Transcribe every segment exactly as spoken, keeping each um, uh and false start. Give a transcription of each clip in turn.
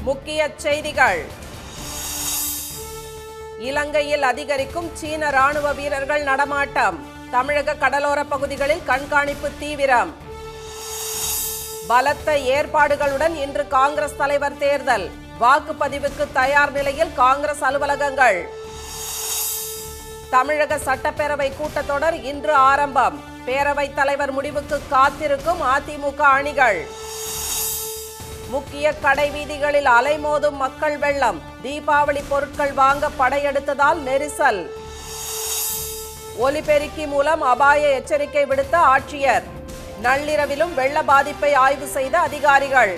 முக்கிய செய்திகள். இலங்கையில் அதிகரிக்கும் சீன ராணுவ வீரர்கள் நடமாட்டம். தமிழக கடலோர பகுதிகளில் கண்காணிப்பு தீவிரம். பலத்த ஏற்பாடுகளுடன் இன்று காங்கிரஸ் தலைவர் தேர்தல். வாக்குப்பதிவுக்கு தயார் நிலையில் காங்கிரஸ் அலுவலகங்கள். தமிழக சட்டப்பேரவை கூட்டத்தொடர் இன்று ஆரம்பம். பேரவைத் தலைவர் முடிவுக்கு காத்திருக்கும் அதிமுக அணிகள். முக்கிய கடை வீதிகளில் அலைமோதும் மக்கள் வெள்ளம். தீபாவளி பொருட்கள் வாங்க படையெடுத்ததால் நெரிசல். ஒலிபெருக்கி மூலம் அபாய எச்சரிக்கை விடுத்த ஆட்சியர். நள்ளிரவிலும் வெள்ள பாதிப்பை ஆய்வு செய்த அதிகாரிகள்.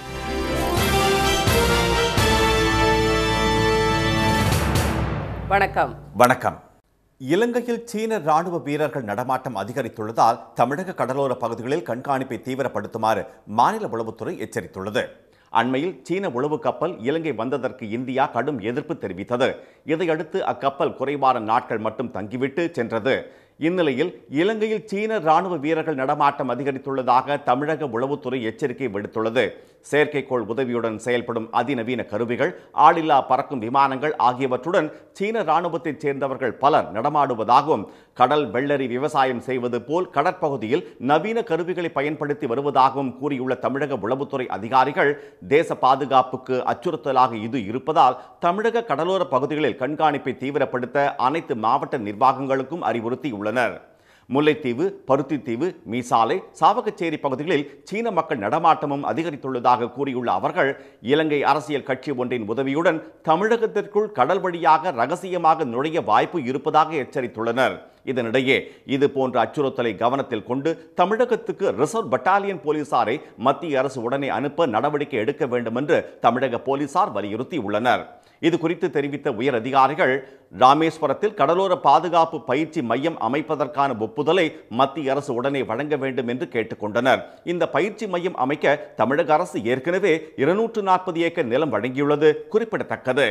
வணக்கம். வணக்கம். இலங்கையில் சீன ராணுவ வீரர்கள் நடமாட்டம் அதிகரித்துள்ளதால் தமிழக கடலோர பகுதிகளில் கண்காணிப்பை தீவிரப்படுத்துமாறு மாநில உளவுத்துறை எச்சரித்துள்ளது. அண்மையில் சீன உளவு கப்பல் இலங்கை வந்ததற்கு இந்தியா கடும் எதிர்ப்பு தெரிவித்தது. இதையடுத்து அக்கப்பல் குறைவான நாட்கள் மட்டும் தங்கிவிட்டு சென்றது. இந்நிலையில் இலங்கையில் சீன ராணுவ வீரர்கள் நடமாட்டம் அதிகரித்துள்ளதாக தமிழக உளவுத்துறை எச்சரிக்கை விடுத்துள்ளது. செயற்கைக்கோள் உதவியுடன் செயல்படும் அதிநவீன கருவிகள், ஆளில்லா பறக்கும் விமானங்கள் ஆகியவற்றுடன் சீன ராணுவத்தைச் சேர்ந்தவர்கள் பலர் நடமாடுவதாகவும், கடல் வெள்ளரி விவசாயம் செய்வது போல் கடற்பகுதியில் நவீன கருவிகளை பயன்படுத்தி வருவதாகவும் கூறியுள்ள தமிழக உளவுத்துறை அதிகாரிகள், தேச பாதுகாப்புக்கு அச்சுறுத்தலாக இது இருப்பதால் தமிழக கடலோர பகுதிகளில் கண்காணிப்பை தீவிரப்படுத்த அனைத்து மாவட்ட நிர்வாகங்களுக்கும் அறிவுறுத்தியுள்ளனர். முல்லைத்தீவு, பருத்தித்தீவு, மீசாலை, சாவகச்சேரி பகுதிகளில் சீன மக்கள் நடமாட்டமும் அதிகரித்துள்ளதாக கூறியுள்ள அவர்கள், இலங்கை அரசியல் கட்சி ஒன்றின் உதவியுடன் தமிழகத்திற்குள் கடல் வழியாக ரகசியமாக நுழைய வாய்ப்பு இருப்பதாக எச்சரித்துள்ளனர். இதனிடையே இது போன்ற அச்சுறுத்தலை கவனத்தில் கொண்டு தமிழகத்துக்கு ரிசர்வ் பட்டாலியன் போலீசாரை மத்திய அரசு உடனே அனுப்ப நடவடிக்கை எடுக்க வேண்டும் என்று தமிழக போலீசார் வலியுறுத்தியுள்ளனர். இது குறித்து தெரிவித்த உயர் அதிகாரிகள், ராமேஸ்வரத்தில் கடலோர பாதுகாப்பு பயிற்சி மையம் அமைப்பதற்கான ஒப்புதலை மத்திய அரசு உடனே வழங்க வேண்டும் என்று கேட்டுக்கொண்டனர். இந்த பயிற்சி மையம் அமைக்க தமிழக அரசு ஏற்கனவே இருநூற்று நாற்பது ஏக்கர் நிலம் வழங்கியுள்ளது குறிப்பிடத்தக்கது.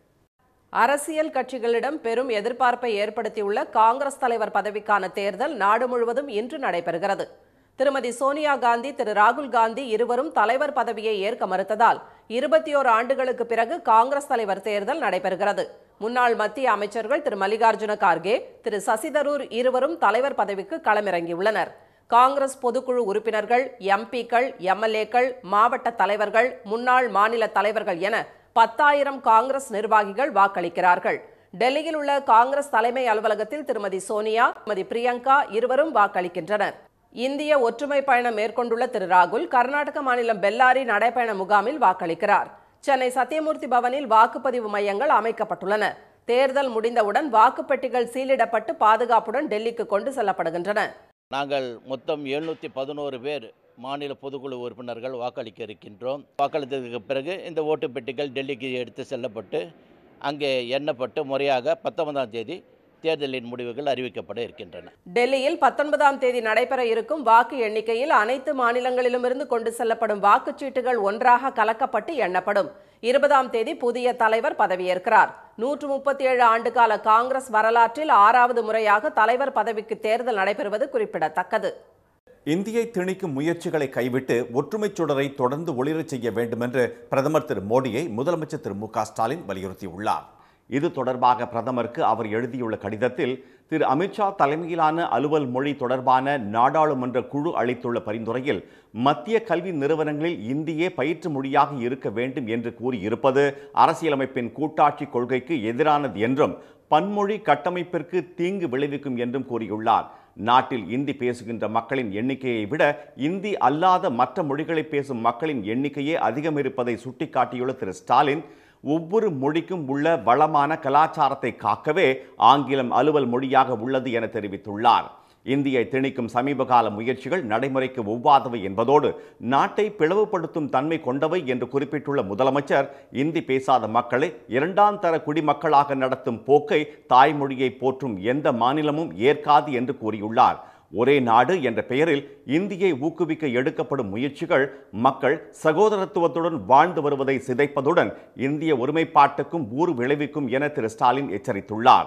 அரசியல் கட்சிகளிடம் பெரும் எதிர்பார்ப்பை ஏற்படுத்தியுள்ள காங்கிரஸ் தலைவர் பதவிக்கான தேர்தல் நாடு முழுவதும் இன்று நடைபெறுகிறது. திருமதி சோனியா காந்தி, திரு ராகுல் காந்தி இருவரும் தலைவர் பதவியை ஏற்க மறுத்ததால் இருபத்தி ஓரு ஆண்டுகளுக்கு பிறகு காங்கிரஸ் தலைவர் தேர்தல் நடைபெறுகிறது. முன்னாள் மத்திய அமைச்சர்கள் திரு மல்லிகார்ஜுன கார்கே, திரு சசி தரூர் இருவரும் தலைவர் பதவிக்கு களமிறங்கியுள்ளனர். காங்கிரஸ் பொதுக்குழு உறுப்பினர்கள், எம்பிக்கள், எம்எல்ஏக்கள், மாவட்ட தலைவர்கள், முன்னாள் மாநில தலைவர்கள் என பத்தாயிரம் காங்கிரஸ் நிர்வாகிகள் வாக்களிக்கிறார்கள். டெல்லியில் உள்ள காங்கிரஸ் தலைமை அலுவலகத்தில் திருமதி சோனியா, திருமதி பிரியங்கா இருவரும் வாக்களிக்கின்றனர். இந்திய ஒற்றுமை பயணம் மேற்கொண்டுள்ள திரு ராகுல் கர்நாடக மாநிலம் பெல்லாரி நடைபயண முகாமில் வாக்களிக்கிறார். சென்னை சத்தியமூர்த்தி பவனில் வாக்குப்பதிவு மையங்கள் அமைக்கப்பட்டுள்ளன. தேர்தல் முடிந்தவுடன் வாக்குப்பெட்டிகள் சீலிடப்பட்டு பாதுகாப்புடன் டெல்லிக்கு கொண்டு செல்லப்படுகின்றன. நாங்கள் மொத்தம் எழுநூற்றி பதினோரு பேர் மாநில பொதுக்குழு உறுப்பினர்கள் வாக்களிக்க இருக்கின்றோம். வாக்களித்ததுக்கு பிறகு இந்த ஓட்டு பெட்டிகள் டெல்லிக்கு எடுத்து செல்லப்பட்டு அங்கே எண்ணப்பட்டு முறையாக பத்தொன்பதாம் தேதி தேர்தலின் முடிவுகள் அறிவிக்கப்பட இருக்கின்றன. டெல்லியில் பத்தொன்பதாம் தேதி நடைபெற இருக்கும் வாக்கு எண்ணிக்கையில் அனைத்து மாநிலங்களிலுமிருந்து கொண்டு செல்லப்படும் வாக்குச்சீட்டுகள் ஒன்றாக கலக்கப்பட்டு எண்ணப்படும். இருபதாம் தேதி புதிய தலைவர் பதவியேற்கிறார். நூற்று முப்பத்தி ஏழு ஆண்டுகால காங்கிரஸ் வரலாற்றில் ஆறாவது முறையாக தலைவர் பதவிக்கு தேர்தல் நடைபெறுவது குறிப்பிடத்தக்கது. இந்தியை திணிக்கும் முயற்சிகளை கைவிட்டு ஒற்றுமைச் சுடரை தொடர்ந்து ஒளிரச் செய்ய வேண்டும் என்று பிரதமர் திரு மோடியை முதலமைச்சர் திரு மு க ஸ்டாலின் வலியுறுத்தியுள்ளார். இது தொடர்பாக பிரதமருக்கு அவர் எழுதியுள்ள கடிதத்தில், திரு அமித்ஷா தலைமையிலான அலுவல் மொழி தொடர்பான நாடாளுமன்ற குழு அளித்துள்ள பரிந்துரையில் மத்திய கல்வி நிறுவனங்களில் இந்தியே பயிற்று மொழியாக இருக்க வேண்டும் என்று கூறியிருப்பது அரசியலமைப்பின் கூட்டாட்சி கொள்கைக்கு எதிரானது என்றும் பன்மொழி கட்டமைப்பிற்கு தீங்கு விளைவிக்கும் என்றும் கூறியுள்ளார். நாட்டில் இந்தி பேசுகின்ற மக்களின் எண்ணிக்கையை விட இந்தி அல்லாத மற்ற மொழிகளை பேசும் மக்களின் எண்ணிக்கையே அதிகம் இருப்பதை சுட்டிக்காட்டியுள்ள திரு ஸ்டாலின், ஒவ்வொரு மொழிக்கும் உள்ள வளமான கலாச்சாரத்தை காக்கவே ஆங்கிலம் அலுவல் மொழியாக உள்ளது என தெரிவித்துள்ளார். இந்தியை திணிக்கும் சமீபகால முயற்சிகள் நடைமுறைக்கு ஒவ்வாதவை என்பதோடு நாட்டை பிளவுபடுத்தும் தன்மை கொண்டவை என்று குறிப்பிட்டுள்ள முதலமைச்சர், இந்தி பேசாத மக்களை இரண்டாம் தர குடிமக்களாக நடத்தும் போக்கை தாய்மொழியை போற்றும் எந்த மாநிலமும் ஏற்காது என்று கூறியுள்ளார். ஒரே நாடு என்ற பெயரில் இந்தியை ஊக்குவிக்க எடுக்கப்படும் முயற்சிகள் மக்கள் சகோதரத்துவத்துடன் வாழ்ந்து வருவதை சிதைப்பதுடன் இந்திய ஒருமைப்பாட்டுக்கும் ஊறு விளைவிக்கும் என திரு ஸ்டாலின் எச்சரித்துள்ளார்.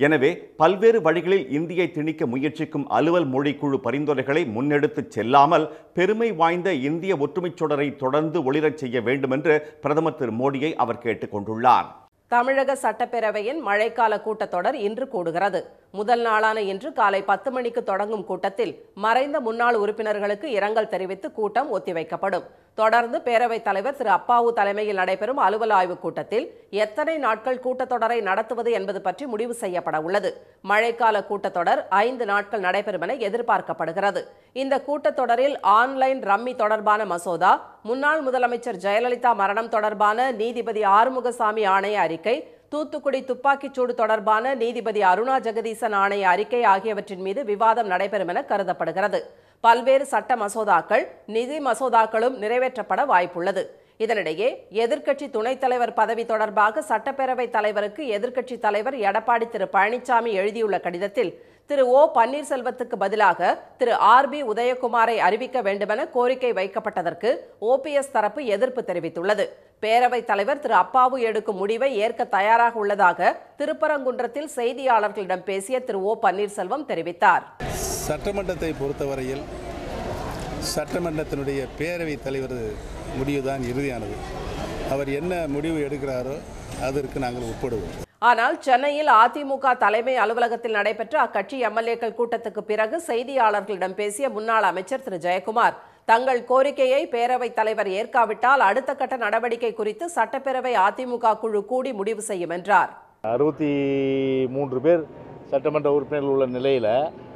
எனவே பல்வேறு வழிகளில் இந்தியை திணிக்க முயற்சிக்கும் அலுவல் மொழி குழு பரிந்துரைகளை முன்னெடுத்துச் செல்லாமல் பெருமை வாய்ந்த இந்திய ஒற்றுமைச் சுடரை தொடர்ந்து ஒளிரச் செய்ய வேண்டும் என்று பிரதமர் திரு மோடியை அவர் கேட்டுக் கொண்டுள்ளார். தமிழக சட்டப்பேரவையின் மழைக்கால கூட்டத்தொடர் இன்று கூடுகிறது. முதல் நாளான இன்று காலை பத்து மணிக்கு தொடங்கும் கூட்டத்தில் மறைந்த முன்னாள் உறுப்பினர்களுக்கு இரங்கல் தெரிவித்து கூட்டம் ஒத்திவைக்கப்படும். தொடர்ந்து பேரவைத் தலைவர் திரு அப்பாவு தலைமையில் நடைபெறும் அலுவல் ஆய்வுக் கூட்டத்தில் எத்தனை நாட்கள் கூட்டத்தொடரை நடத்துவது என்பது பற்றி முடிவு செய்யப்பட உள்ளது. மழைக்கால கூட்டத்தொடர் ஐந்து நாட்கள் நடைபெறும் என எதிர்பார்க்கப்படுகிறது. இந்த கூட்டத்தொடரில் ஆன்லைன் ரம்மி தொடர்பான மசோதா, முன்னாள் முதலமைச்சர் ஜெயலலிதா மரணம் தொடர்பான நீதிபதி ஆறுமுகசாமி ஆணைய அறிக்கை, தூத்துக்குடி துப்பாக்கிச்சூடு தொடர்பான நீதிபதி அருணா ஜெகதீசன் ஆணைய அறிக்கை ஆகியவற்றின் மீது விவாதம் நடைபெறும் என கருதப்படுகிறது. பல்வேறு சட்ட மசோதாக்கள், நிதி மசோதாக்களும் நிறைவேற்றப்பட வாய்ப்புள்ளது. இதனிடையே எதிர்க்கட்சி துணைத் தலைவர் பதவி தொடர்பாக சட்டப்பேரவைத் தலைவருக்கு எதிர்க்கட்சி தலைவர் எடப்பாடி திரு பழனிசாமி எழுதியுள்ள கடிதத்தில் திரு ஓ பன்னீர்செல்வத்துக்கு பதிலாக திரு ஆர் பி உதயகுமாரை அறிவிக்க வேண்டுமென கோரிக்கை வைக்கப்பட்டதற்கு ஓபிஎஸ் தரப்பு எதிர்ப்பு தெரிவித்துள்ளது. பேரவைத் தலைவர் திரு அப்பாவு எடுக்கும் முடிவை ஏற்க தயாராக உள்ளதாக திருப்பரங்குன்றத்தில் செய்தியாளர்களிடம் பேசிய திரு ஓ பன்னீர்செல்வம் தெரிவித்தார். சட்டமன்றத்தை பொறுத்தவரையில் சட்டமன்றத்தினுடைய பேரவைத் தலைவர் முடிவுதான் இறுதியானது. அவர் என்ன முடிவு எடுக்கிறாரோ அதற்கு நாங்கள் ஒப்புடுவோம். ஆனால் சென்னையில் அதிமுக தலைமை அலுவலகத்தில் நடைபெற்ற அக்கட்சி எம்எல்ஏக்கள் கூட்டத்துக்கு பிறகு செய்தியாளர்களிடம் பேசிய முன்னாள் அமைச்சர் திரு ஜெயக்குமார், தங்கள் கோரிக்கையை பேரவைத் தலைவர் ஏற்காவிட்டால் அடுத்த கட்ட நடவடிக்கை குறித்து சட்டப்பேரவை அதிமுக குழு கூடி முடிவு செய்யும் என்றார். அறுபத்தி மூன்று பேர் சட்டமன்ற உறுப்பினர்கள் உள்ள நிலையில்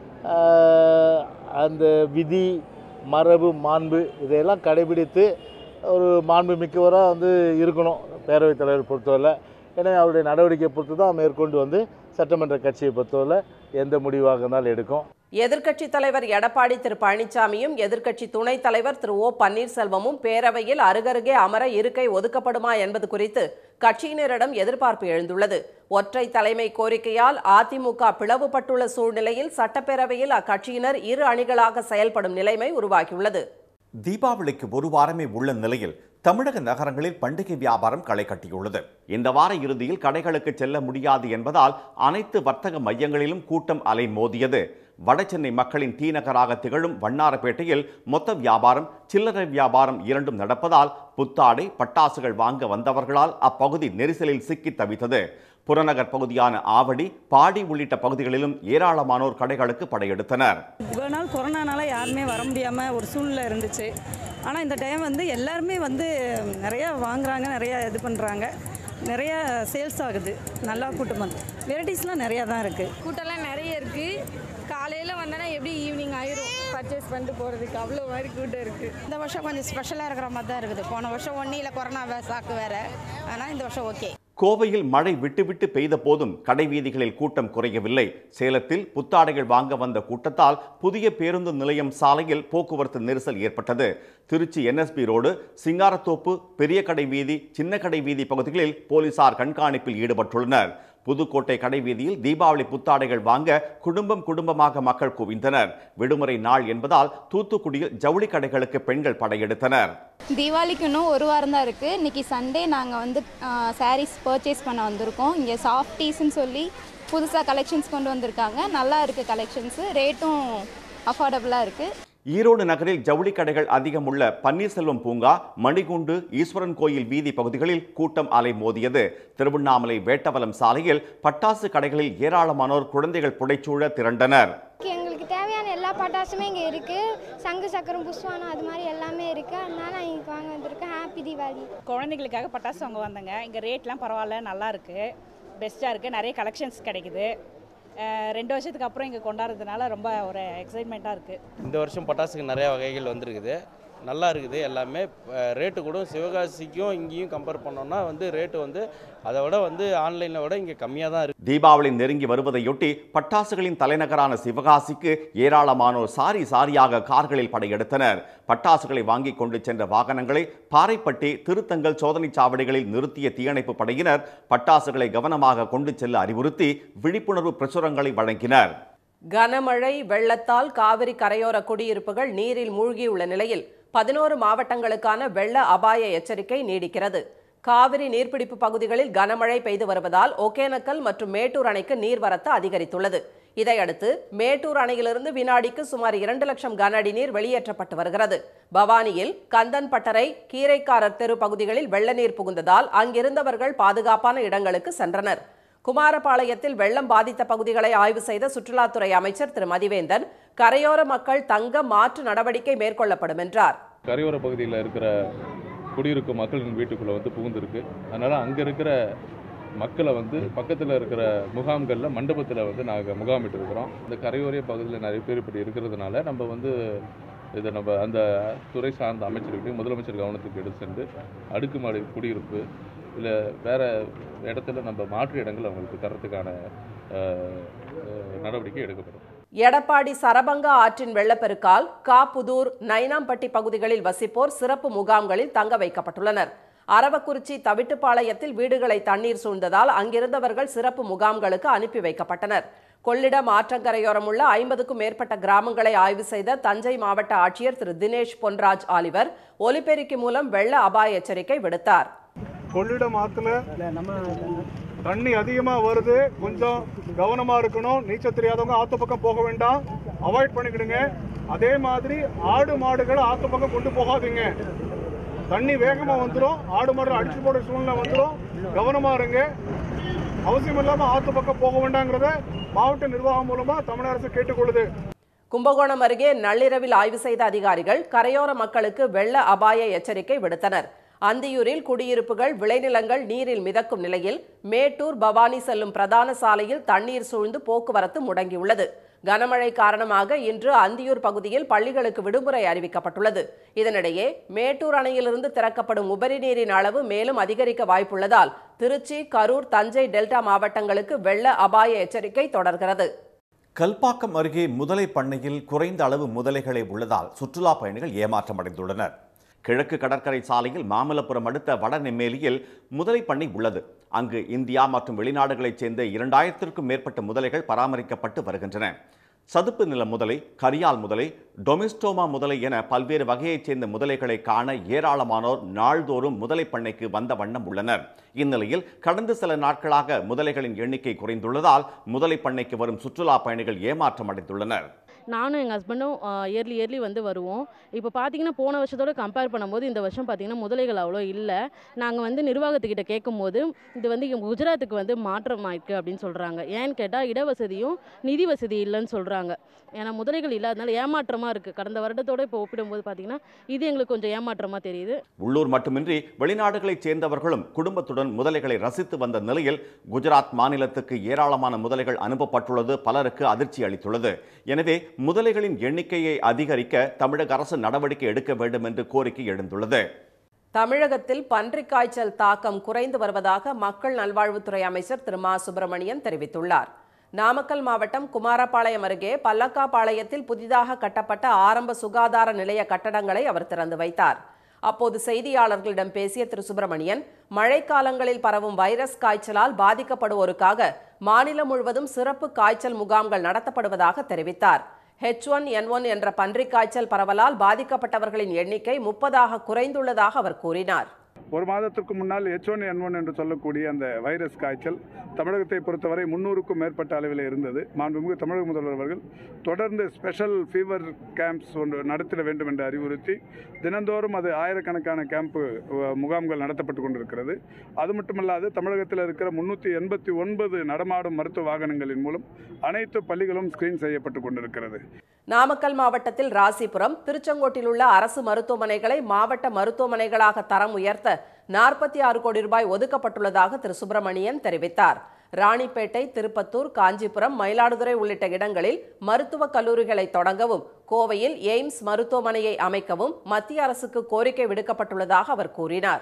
அந்த விதி, மரபு, மாண்பு இதையெல்லாம் கடைபிடித்து ஒரு மாண்பு மிக்கவராக வந்து இருக்கணும் பேரவைத் தலைவர் பொறுத்தவரை. எனவே அவருடைய நடவடிக்கை பொறுத்து தான் மேற்கொண்டு வந்து சட்டமன்ற கட்சியை பொறுத்தவரை எந்த முடிவாக இருந்தாலும் எடுக்கும். எதிர்க்கட்சித் தலைவர் எடப்பாடி திரு பழனிசாமியும் எதிர்க்கட்சி துணைத் தலைவர் திரு ஓ பன்னீர்செல்வமும் பேரவையில் அருகருகே அமர இருக்கை ஒதுக்கப்படுமா என்பது குறித்து கட்சியினரிடம் எதிர்பார்ப்பு எழுந்துள்ளது. ஒற்றை தலைமை கோரிக்கையால் அதிமுக பிளவுபட்டுள்ள சூழ்நிலையில் சட்டப்பேரவையில் அக்கட்சியினர் இரு அணிகளாக செயல்படும் நிலைமை உருவாகியுள்ளது. தீபாவளிக்கு ஒரு வாரமே உள்ள நிலையில் தமிழக நகரங்களில் பண்டிகை வியாபாரம் களை கட்டியுள்ளது. இந்த வார இறுதியில் கடைகளுக்கு செல்ல முடியாது என்பதால் அனைத்து வர்த்தக மையங்களிலும் கூட்டம் அலை மோதியது. வடசென்னை மக்களின் டி நகராக திகழும் வண்ணாரப்பேட்டையில் மொத்த வியாபாரம், சில்லறை வியாபாரம் இரண்டும் நடப்பதால் புத்தாடை, பட்டாசுகள் வாங்க வந்தவர்களால் அப்பகுதி நெரிசலில் சிக்கி தவித்தது. புறநகர் பகுதியான ஆவடி, பாடி உள்ளிட்ட பகுதிகளிலும் ஏராளமானோர் கடைகளுக்கு படையெடுத்தனர். இவ்வளோ நாள் கொரோனானால யாருமே வர முடியாமல் ஒரு சூழ்நிலை இருந்துச்சு. ஆனால் இந்த டைம் வந்து எல்லாருமே வந்து நிறையா வாங்குறாங்க, நிறையா இது பண்ணுறாங்க, நிறைய சேல்ஸ் ஆகுது. நல்லா கூட்டம் வந்து வெரைட்டிஸ்லாம் நிறையா தான் இருக்குது. கூட்டம்லாம் நிறைய இருக்குது. காலையில் வந்தோன்னா எப்படி ஈவினிங் ஆயிரும் பர்ச்சேஸ் பண்ணிட்டு போகிறதுக்கு, அவ்வளோ மாதிரி கூட்டம் இருக்குது. இந்த வருஷம் கொஞ்சம் ஸ்பெஷலாக இருக்கிற மாதிரி தான் இருக்குது. போன வருஷம் ஒன்றும் இல்லை, கொரோனா சாக்கு வேறு. ஆனால் இந்த வருஷம் ஓகே. கோவையில் மழை விட்டுவிட்டு பெய்த போதும் கடை வீதிகளில் கூட்டம் குறையவில்லை. சேலத்தில் புத்தாடைகள் வாங்க வந்த கூட்டத்தால் புதிய பேருந்து நிலையம் சாலையில் போக்குவரத்து நெரிசல் ஏற்பட்டது. திருச்சி என்எஸ்பி ரோடு, சிங்காரத்தோப்பு, பெரிய கடை வீதி, சின்ன கடை வீதி பகுதிகளில் போலீசார் கண்காணிப்பில் ஈடுபட்டுள்ளனர். புதுக்கோட்டை கடை வீதியில் தீபாவளி புத்தாடைகள் வாங்க குடும்பம் குடும்பமாக மக்கள் குவிந்தனர். விடுமுறை நாள் என்பதால் தூத்துக்குடியில் ஜவுளி கடைகளுக்கு பெண்கள் படையெடுத்தனர். தீபாவளிக்கு இன்னும் ஒரு வாரம் தான் இருக்குது. இன்றைக்கி சண்டே நாங்கள் வந்து சாரீஸ் பர்ச்சேஸ் பண்ண வந்திருக்கோம். இங்கே சாஃப்டீஸ்ன்னு சொல்லி புதுசாக கலெக்ஷன்ஸ் கொண்டு வந்திருக்காங்க. நல்லா இருக்குது கலெக்ஷன்ஸு, ரேட்டும் அஃபோர்டபுளாக இருக்குது. ஈரோடு நகரில் ஜவுளி கடைகள் அதிகம் உள்ள பன்னீர்செல்வம் பூங்கா, மணிகுண்டு, ஈஸ்வரன் கோயில் வீதி பகுதிகளில் கூட்டம் அலை மோதியது. திருவண்ணாமலை வேட்டவலம் சாலையில் பட்டாசு கடைகளில் ஏராளமானோர் குழந்தைகள் புடைச்சூழ திரண்டனர். எங்களுக்கு தேவையான எல்லா பட்டாசுமே இங்கே இருக்குது. சங்கு சக்கரம், புஷ்வானம், அது மாதிரி எல்லாமே இருக்குது. அதனால நான் இங்கே வாங்க வந்திருக்கேன். ஹாப்பி தீபாவளி. குழந்தைங்களுக்காக பட்டாசு வாங்க வந்தேங்க. இங்கே ரேட்லாம் பரவாயில்ல, நல்லா இருக்குது, பெஸ்ட்டாக இருக்குது, நிறைய கலெக்ஷன்ஸ் கிடைக்குது. ரெண்டு வருஷத்துக்கு அப்புறம் இங்கே கொண்டாடுறதுனால ரொம்ப ஒரு எக்ஸைட்மெண்ட்டாக இருக்குது. இந்த வருஷம் பட்டாசுக்கு நிறைய வகைகள் வந்துருக்குது, நல்லா இருக்குது. எல்லாமே ரேட்டு கூட சிவகாசிக்கும் இங்கேயும் கம்பேர் பண்ணோம்னா வந்து ரேட்டு வந்து அதை விட வந்து ஆன்லைனை விட இங்கே கம்மியாக தான் இருக்குது. தீபாவளி நெருங்கி வருவதையொட்டி பட்டாசுகளின் தலைநகரான சிவகாசிக்கு ஏராளமானோர் சாரி சாரியாக கார்களில் படையெடுத்தனர். பட்டாசுகளை வாங்கி கொண்டு சென்ற வாகனங்களை பாறைப்பட்டி, திருத்தங்கல் சோதனை சாவடிகளில் நிறுத்திய தீயணைப்பு படையினர் பட்டாசுகளை கவனமாக கொண்டு செல்ல அறிவுறுத்தி விழிப்புணர்வு பிரசுரங்களை வழங்கினர். கனமழை வெள்ளத்தால் காவிரி கரையோர குடியிருப்புகள் நீரில் மூழ்கியுள்ள நிலையில் பதினோரு மாவட்டங்களுக்கான வெள்ள அபாய எச்சரிக்கை நீடிக்கிறது. காவிரி நீர்பிடிப்பு பகுதிகளில் கனமழை பெய்து வருவதால் ஒகேனக்கல் மற்றும் மேட்டூர் அணைக்கு நீர்வரத்து அதிகரித்துள்ளது. இதையடுத்து மேட்டூர் அணையிலிருந்து வினாடிக்கு சுமார் இரண்டு லட்சம் கன அடி நீர் வெளியேற்றப்பட்டு வருகிறது. பவானியில் கந்தன் பட்டறை, கீரைக்காரர் தெரு பகுதிகளில் வெள்ள நீர் புகுந்ததால் அங்கிருந்தவர்கள் பாதுகாப்பான இடங்களுக்கு சென்றனர். குமாரபாளையத்தில் வெள்ளம் பாதித்த பகுதிகளை ஆய்வு செய்த சுற்றுலாத்துறை அமைச்சர் திரு மதிவேந்தன், கரையோர மக்கள் தங்க மாற்று நடவடிக்கை மேற்கொள்ளப்படும் என்றார். கரையோர பகுதியில் இருக்கிற குடியிருக்கும் மக்களின் வீட்டுக்குள்ளே வந்து புகுந்திருக்கு. அதனால் அங்கே இருக்கிற மக்களை வந்து பக்கத்தில் இருக்கிற முகாம்களில் மண்டபத்தில் வந்து நாங்கள் முகாமிட்டு இருக்கிறோம். இந்த கரையோர பகுதியில் நிறைய பேர் இப்படி இருக்கிறதுனால நம்ம வந்து இதை நம்ம அந்த துறை சார்ந்த அமைச்சர்கிட்டையும் முதலமைச்சர் கவனத்துக்கு எடுத்து சென்று அடுக்குமாடி குடியிருப்பு இல்லை வேறு இடத்துல நம்ம மாற்று இடங்கள் அவங்களுக்கு தரத்துக்கான நடவடிக்கை எடுக்கப்படும். எடப்பாடி சரபங்கா ஆற்றின் வெள்ளப்பெருக்கால் காப்புதூர், நைனாம்பட்டி பகுதிகளில் வசிப்போர் சிறப்பு முகாம்களில் தங்க வைக்கப்பட்டுள்ளனர். அரவக்குறிச்சி தவிட்டுப்பாளையத்தில் வீடுகளை தண்ணீர் சூழ்ந்ததால் அங்கிருந்தவர்கள் சிறப்பு முகாம்களுக்கு அனுப்பி வைக்கப்பட்டனர். கொள்ளிடம் ஆற்றங்கரையோரம் உள்ள ஐம்பதுக்கும் மேற்பட்ட கிராமங்களை ஆய்வு செய்த தஞ்சை மாவட்ட ஆட்சியர் திரு தினேஷ் பொன்ராஜ் ஆலிவர் ஒலிபெருக்கி மூலம் வெள்ள அபாய எச்சரிக்கை விடுத்தார். கொள்ளிடம் ஆற்றுல தண்ணி அதிகமாக வருது, கொஞ்சம் கவனமாக இருக்கணும். நீச்சல் தெரியாதவங்க ஆற்று பக்கம் போக வேண்டாம், அவாய்ட் பண்ணிக்கிடுங்க. அதே மாதிரி ஆடு மாடுகளை ஆற்று பக்கம் கொண்டு போகாதீங்க. தண்ணி வேகமாக வந்துடும், ஆடு மாடு அடிச்சு போடுற சூழ்நிலை வந்துடும். கவனமாக இருங்க. அவசியம் இல்லாமல் ஆற்று பக்கம் போக வேண்டாங்கிறத மாவட்ட நிர்வாகம் மூலமாக தமிழக அரசு கேட்டுக்கொள்ளுது. கும்பகோணம் அருகே நள்ளிரவில் ஆய்வு செய்த அதிகாரிகள் கரையோர மக்களுக்கு வெள்ள அபாய எச்சரிக்கை விடுத்தனர். அந்தியூரில் குடியிருப்புகள், விளைநிலங்கள் நீரில் மிதக்கும் நிலையில் மேட்டூர், பவானி செல்லும் பிரதான சாலையில் தண்ணீர் சூழ்ந்து போக்குவரத்து முடங்கியுள்ளது. கனமழை காரணமாக இன்று அந்தியூர் பகுதியில் பள்ளிகளுக்கு விடுமுறை அறிவிக்கப்பட்டுள்ளது. இதனிடையே மேட்டூர் அணையிலிருந்து திறக்கப்படும் உபரி நீரின் அளவு மேலும் அதிகரிக்க வாய்ப்புள்ளதால் திருச்சி, கரூர், தஞ்சை டெல்டா மாவட்டங்களுக்கு வெள்ள அபாய எச்சரிக்கை தொடர்கிறது. கல்பாக்கம் அருகே முதலை பண்ணையில் குறைந்த அளவு முதலைகளே உள்ளதால் சுற்றுலா பயணிகள் ஏமாற்றமடைந்துள்ளனர். கிழக்கு கடற்கரை சாலையில் மாமல்லபுரம் அடுத்த வடநெம்மேலியில் முதலை பண்ணை உள்ளது. அங்கு இந்தியா மற்றும் வெளிநாடுகளைச் சேர்ந்த இரண்டாயிரத்திற்கும் மேற்பட்ட முதலைகள் பராமரிக்கப்பட்டு வருகின்றன. சதுப்பு நில முதலை, கரியால் முதலை, டொமிஸ்டோமா முதலை என பல்வேறு வகையைச் சேர்ந்த முதலைகளை காண ஏராளமானோர் நாள்தோறும் முதலை பண்ணைக்கு வந்த வண்ணம் உள்ளனர். இந்நிலையில் கடந்த சில நாட்களாக முதலைகளின் எண்ணிக்கை குறைந்துள்ளதால் முதலை பண்ணைக்கு வரும் சுற்றுலா பயணிகள் ஏமாற்றம் அடைந்துள்ளனர். நானும் எங்கள் ஹஸ்பண்டும் இயர்லி இயர்லி வந்து வருவோம். இப்போ பார்த்தீங்கன்னா போன வருஷத்தோடு கம்பேர் பண்ணும்போது இந்த வருஷம் பார்த்தீங்கன்னா முதலைகள் அவ்வளோ இல்லை. நாங்கள் வந்து நிர்வாகத்துக்கிட்ட கேட்கும்போது இது வந்து குஜராத்துக்கு வந்து மாற்றம் ஆயிருக்கு அப்படின்னு சொல்கிறாங்க. ஏன்னு கேட்டால் இடவசதியும் நிதி வசதி இல்லைன்னு சொல்கிறாங்க. ஏன்னா முதலைகள் இல்லாதனால ஏமாற்றமாக இருக்குது. கடந்த வருடத்தோடு இப்போ ஒப்பிடும்போது பார்த்தீங்கன்னா இது எங்களுக்கு கொஞ்சம் ஏமாற்றமாக தெரியுது. உள்ளூர் மட்டுமின்றி வெளிநாடுகளைச் சேர்ந்தவர்களும் குடும்பத்துடன் முதலைகளை ரசித்து வந்த நிலையில் குஜராத் மாநிலத்துக்கு ஏராளமான முதலைகள் அனுப்பப்பட்டுள்ளது பலருக்கு அதிர்ச்சி அளித்துள்ளது. எனவே முதலைகளின் எண்ணிக்கையை அதிகரிக்க தமிழக அரசு நடவடிக்கை எடுக்க வேண்டும் என்று கோரிக்கை எழுந்துள்ளது. தமிழகத்தில் பன்றிக் காய்ச்சல் தாக்கம் குறைந்து வருவதாக மக்கள் நல்வாழ்வுத்துறை அமைச்சர் திரு மா சுப்பிரமணியன் தெரிவித்துள்ளார். நாமக்கல் மாவட்டம் குமாரபாளையம் அருகே பல்லக்காபாளையத்தில் புதிதாக கட்டப்பட்ட ஆரம்ப சுகாதார நிலைய கட்டடங்களை அவர் திறந்து வைத்தார். அப்போது செய்தியாளர்களிடம் பேசிய திரு சுப்பிரமணியன், மழைக்காலங்களில் பரவும் வைரஸ் காய்ச்சலால் பாதிக்கப்படுவோருக்காக மாநிலம் முழுவதும் சிறப்பு காய்ச்சல் முகாம்கள் நடத்தப்படுவதாக தெரிவித்தார். ஹெச் ஒன் என் ஒன் என்ற பன்றிக் காய்ச்சல் பரவலால் பாதிக்கப்பட்டவர்களின் எண்ணிக்கை முப்பதாக குறைந்துள்ளதாக அவர் கூறினார். ஒரு மாதத்திற்கு முன்னால் ஹெச் ஒன் என் ஒன் என்று சொல்லக்கூடிய அந்த வைரஸ் காய்ச்சல் தமிழகத்தை பொறுத்தவரை முன்னூறுக்கும் மேற்பட்ட அளவில் இருந்தது. மாண்புமிகு தமிழக முதல்வர் அவர்கள் தொடர்ந்து ஸ்பெஷல் ஃபீவர் கேம்ப்ஸ் ஒன்று நடத்திட வேண்டும் என்று அறிவுறுத்தி தினந்தோறும் அது ஆயிரக்கணக்கான கேம்ப் முகாம்கள் நடத்தப்பட்டு கொண்டிருக்கிறது. அது மட்டுமல்லாது தமிழகத்தில் இருக்கிற முன்னூற்றி எண்பத்தி ஒன்பது நடமாடும் மருத்துவ வாகனங்களின் மூலம் அனைத்து பள்ளிகளும் ஸ்கிரீன் செய்யப்பட்டு கொண்டிருக்கிறது. நாமக்கல் மாவட்டத்தில் ராசிபுரம், திருச்செங்கோட்டில் உள்ள அரசு மருத்துவமனைகளை மாவட்ட மருத்துவமனைகளாக தரம் உயர்த்த நாற்பத்தி ஆறு கோடி ரூபாய் ஒதுக்கப்பட்டுள்ளதாக திரு சுப்பிரமணியன் தெரிவித்தார். ராணிப்பேட்டை, திருப்பத்தூர், காஞ்சிபுரம், மயிலாடுதுறை உள்ளிட்ட இடங்களில் மருத்துவக் கல்லூரிகளை தொடங்கவும், கோவையில் எய்ம்ஸ் மருத்துவமனையை அமைக்கவும் மத்திய அரசுக்கு கோரிக்கை விடுக்கப்பட்டுள்ளதாக அவர் கூறினார்.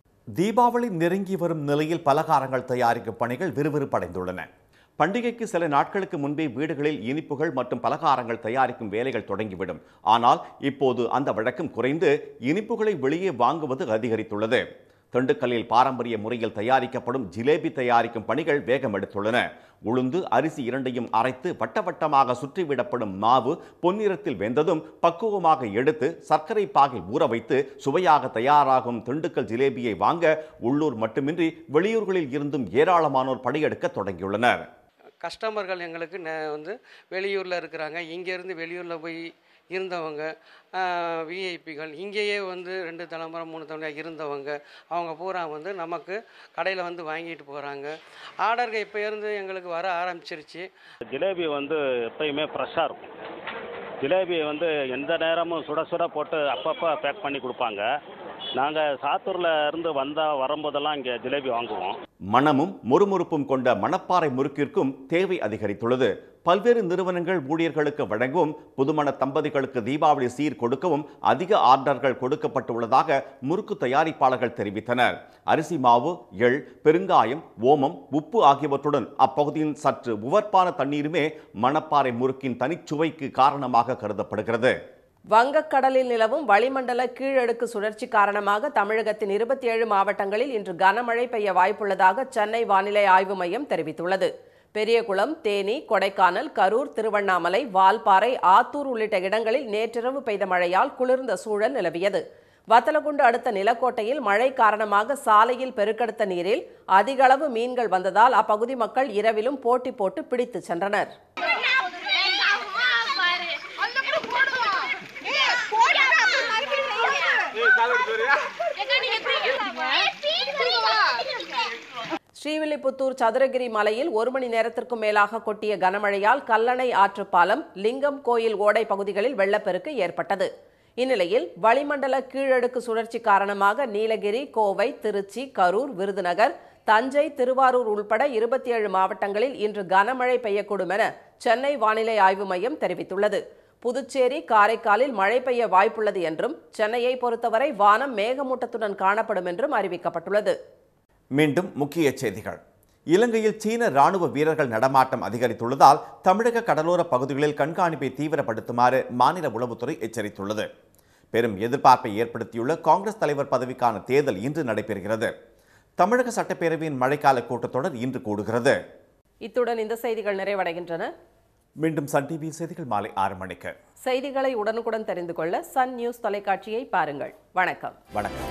தீபாவளி நெருங்கி வரும் நிலையில் பலகாரங்கள் தயாரிக்கும் பணிகள் விறுவிறுப்படைந்துள்ளன. பண்டிகைக்கு சில நாட்களுக்கு முன்பே வீடுகளில் இனிப்புகள் மற்றும் பலகாரங்கள் தயாரிக்கும் வேலைகள் தொடங்கிவிடும். ஆனால் இப்போது அந்த வழக்கம் குறைந்து இனிப்புகளை வெளியே வாங்குவது அதிகரித்துள்ளது. திண்டுக்கல்லில் பாரம்பரிய முறையில் தயாரிக்கப்படும் ஜிலேபி தயாரிக்கும் பணிகள் வேகம் எடுத்துள்ளன. உளுந்து, அரிசி இரண்டையும் அரைத்து வட்ட வட்டமாக சுற்றிவிடப்படும் மாவு பொன்னிறத்தில் வெந்ததும் பக்குவமாக எடுத்து சர்க்கரை பாகில் ஊற வைத்து சுவையாக தயாராகும் திண்டுக்கல் ஜிலேபியை வாங்க உள்ளூர் மட்டுமின்றி வெளியூர்களில் இருந்தும் ஏராளமானோர் படையெடுக்க தொடங்கியுள்ளனர். கஸ்டமர்கள் எங்களுக்கு வந்து வெளியூரில் இருக்கிறாங்க. இங்கேருந்து வெளியூரில் போய் இருந்தவங்க, விஐபிகள், இங்கேயே வந்து ரெண்டு தலைமுறை மூணு தலைமுறை இருந்தவங்க, அவங்க பூரா வந்து நமக்கு கடையில் வந்து வாங்கிட்டு போகிறாங்க. ஆர்டர்கள் இப்போ இருந்து எங்களுக்கு வர ஆரம்பிச்சிருச்சு. ஜிலேபி வந்து எப்பயுமே ஃப்ரெஷ்ஷாக இருக்கும். ஜிலேபி வந்து எந்த நேரமும் சுட சுட போட்டு அப்பப்போ பேக் பண்ணி கொடுப்பாங்க. நாங்கள் சாத்தூரில் இருந்து வந்தால் வரும்போதெல்லாம் இங்கே ஜிலேபி வாங்குவோம். மணமும் முறுமுறுப்பும் கொண்ட மணப்பாறை முறுக்கிற்கும் தேவை அதிகரித்துள்ளது. பல்வேறு நிறுவனங்கள் ஊழியர்களுக்கு வழங்கவும் புதுமண தம்பதிகளுக்கு தீபாவளி சீர் கொடுக்கவும் அதிக ஆர்டர்கள் கொடுக்கப்பட்டுள்ளதாக முறுக்கு தயாரிப்பாளர்கள் தெரிவித்தனர். அரிசி மாவு, எள், பெருங்காயம், ஓமம், உப்பு ஆகியவற்றுடன் அப்பகுதியின் சற்று உவர்ப்பான தண்ணீருமே மணப்பாறை முறுக்கின் தனிச்சுவைக்கு காரணமாக கருதப்படுகிறது. வங்கக்கடலில் நிலவும் வளிமண்டல கீழடுக்கு சுழற்சி காரணமாக தமிழகத்தின் இருபத்தி ஏழு மாவட்டங்களில் இன்று கனமழை பெய்ய வாய்ப்புள்ளதாக சென்னை வானிலை ஆய்வு மையம் தெரிவித்துள்ளது. பெரியகுளம், தேனி, கொடைக்கானல், கரூர், திருவண்ணாமலை, வால்பாறை, ஆத்தூர் உள்ளிட்ட இடங்களில் நேற்றிரவு பெய்த மழையால் குளிர்ந்த சூழல் நிலவியது. வத்தலகுண்டு அடுத்த நிலக்கோட்டையில் மழை காரணமாக சாலையில் பெருக்கெடுத்த நீரில் அதிக அளவு மீன்கள் வந்ததால் அப்பகுதி மக்கள் இரவிலும் போட்டி போட்டு பிடித்து சென்றனர். ஸ்ரீவில்லிபுத்தூர் சதுரகிரி மலையில் ஒரு மணி நேரத்திற்கும் மேலாக கொட்டிய கனமழையால் கல்லணை ஆற்றுப்பாலம், லிங்கம் கோயில் ஓடை பகுதிகளில் வெள்ளப்பெருக்கு ஏற்பட்டது. இந்நிலையில் வளிமண்டல கீழடுக்கு சுழற்சி காரணமாக நீலகிரி, கோவை, திருச்சி, கரூர், விருதுநகர், தஞ்சை, திருவாரூர் உள்பட இருபத்தி ஏழு மாவட்டங்களில் இன்று கனமழை பெய்யக்கூடும் என சென்னை வானிலை ஆய்வு மையம் தெரிவித்துள்ளது. புதுச்சேரி, காரைக்காலில் மழை பெய்ய வாய்ப்புள்ளது என்றும் சென்னையை பொறுத்தவரை வானம் மேகமூட்டத்துடன் காணப்படும் என்றும் அறிவிக்கப்பட்டுள்ளது. மீண்டும் முக்கிய செய்திகள். இலங்கையில் சீன ராணுவ வீரர்கள் நடமாட்டம் அதிகரித்துள்ளதால் தமிழக கடலோர பகுதிகளில் கண்காணிப்பை தீவிரப்படுத்துமாறு மாநில உளவுத்துறை எச்சரித்துள்ளது. பெரும் எதிர்பார்ப்பை ஏற்படுத்தியுள்ள காங்கிரஸ் தலைவர் பதவிக்கான தேர்தல் இன்று நடைபெறுகிறது. தமிழக சட்டப்பேரவையின் மழைக்கால கூட்டத்தொடர் இன்று கூடுகிறது. இத்துடன் இந்த செய்திகள் நிறைவடைகின்றன. மீண்டும் சன் டிவி செய்திகள் மாலை ஆறு மணிக்கு. செய்திகளை உடனுக்குடன் தெரிந்து கொள்ள சன் நியூஸ் தொலைக்காட்சியை பாருங்கள். வணக்கம். வணக்கம்.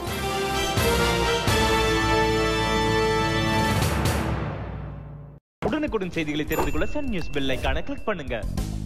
உடனுக்குடன் செய்திகளை தெரிந்து கொள்ள சன் நியூஸ் பெல் ஐகானை கிளிக் பண்ணுங்க.